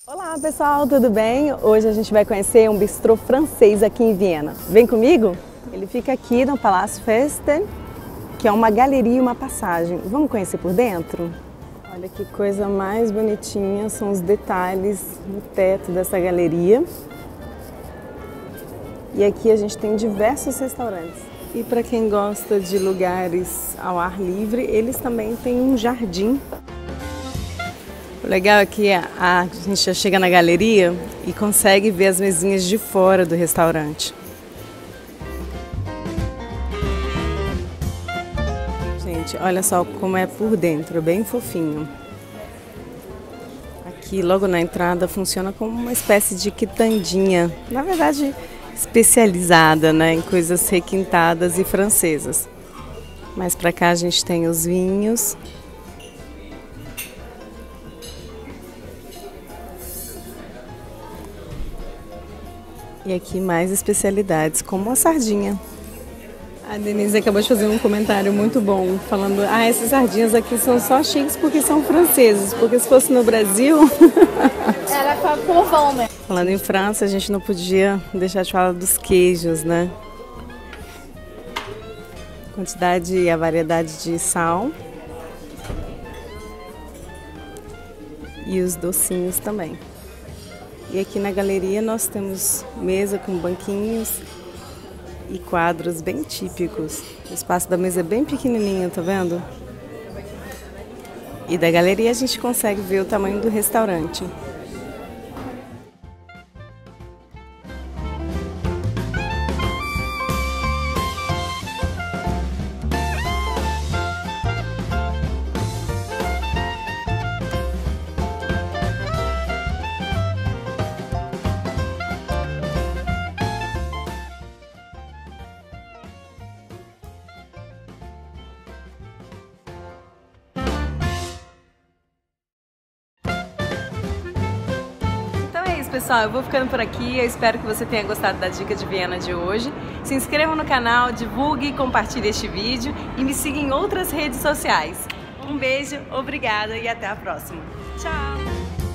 Olá pessoal, tudo bem? Hoje a gente vai conhecer um bistrô francês aqui em Viena. Vem comigo? Ele fica aqui no Palácio Festen, que é uma galeria e uma passagem. Vamos conhecer por dentro? Olha que coisa mais bonitinha, são os detalhes no teto dessa galeria. E aqui a gente tem diversos restaurantes. E para quem gosta de lugares ao ar livre, eles também têm um jardim. O legal é que a gente já chega na galeria e consegue ver as mesinhas de fora do restaurante. Gente, olha só como é por dentro, bem fofinho. Aqui logo na entrada funciona como uma espécie de quitandinha, na verdade especializada, né, em coisas requintadas e francesas. Mais pra cá a gente tem os vinhos. E aqui mais especialidades, como a sardinha. A Denise acabou de fazer um comentário muito bom, falando: essas sardinhas aqui são só chiques porque são franceses, porque se fosse no Brasil... Era para povão, né? Falando em França, a gente não podia deixar de falar dos queijos, né? A quantidade e a variedade de sal. E os docinhos também. E aqui na galeria nós temos mesa com banquinhos e quadros bem típicos. O espaço da mesa é bem pequenininho, tá vendo? E da galeria a gente consegue ver o tamanho do restaurante. Pessoal, eu vou ficando por aqui, eu espero que você tenha gostado da dica de Viena de hoje. Se inscreva no canal, divulgue e compartilhe este vídeo e me siga em outras redes sociais. Um beijo, obrigada e até a próxima. Tchau!